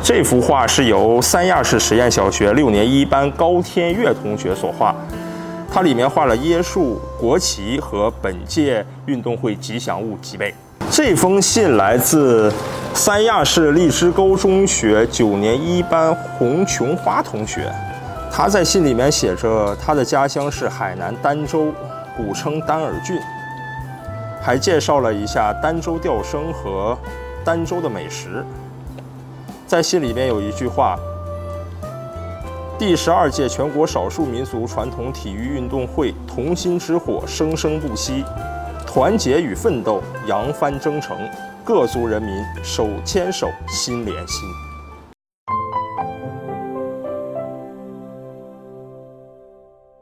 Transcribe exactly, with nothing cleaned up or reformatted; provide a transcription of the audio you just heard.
这幅画是由三亚市实验小学六年一班高天月同学所画，它里面画了椰树、国旗和本届运动会吉祥物脊背。这封信来自三亚市荔枝沟中学九年一班洪琼花同学，他在信里面写着他的家乡是海南儋州，古称丹耳郡，还介绍了一下儋州钓生和儋州的美食。在信里面有一句话：第十二届全国少数民族传统体育运动会同心之火生生不息，团结与奋斗扬帆征程，各族人民手牵手心连心。